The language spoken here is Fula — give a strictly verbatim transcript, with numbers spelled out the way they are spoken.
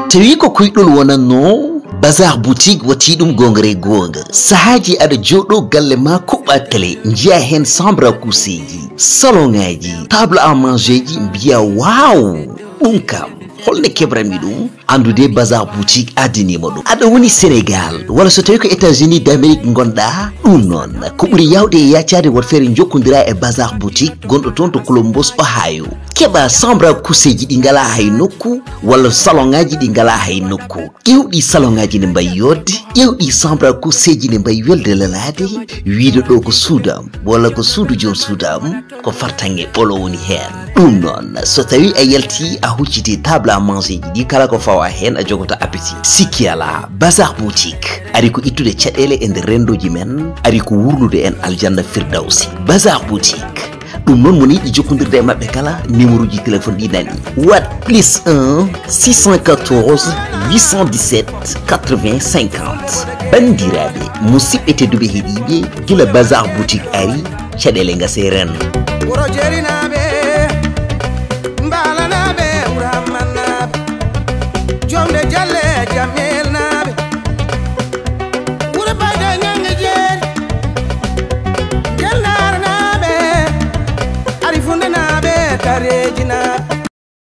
tawi ko kuydol wonanno Bazer Boutique wati dum gongre gonga sahaji ada jodo galle ma kuba tele njiya hen chambre à coucher ji salon ngaji table à manger ji biya wow dum kam holne kebrami dum andude Bazer Boutique adini modum ada woni Sénégal wala so tawi ko États-Unis d'Amérique gonda dum non ko buri yawde yaccade wot fere jokondira e Bazer Boutique gondo ton to Columbus Ohio keba chambre à coucher ji di ngala hay nokku wala salon ngaji di ngala hay nokku kewdi salon ngaji ne mbay yoddi kewdi chambre à coucher ji ne mbay welde lalade wiido do ko suudam wala ko suudu jom suudam ko fartange bolo woni hen dum non so tawi a yalti a hucciti table à manger ji di kala ko fawa hen a jogota appétit sikiala Bazer Boutique ari ko ittude cadele e nder rendoji men ari ko wurnude en aljanna firdausi Bazer Boutique dum non moni di jokondirde mabbe kala numéro ji téléphone di nani what plus un six cent quatorze huit cent dix-sept quatre-vingts cinquante bandirabe musibbe teddube hedibe gila Bazer Boutique ari cadele nga seren.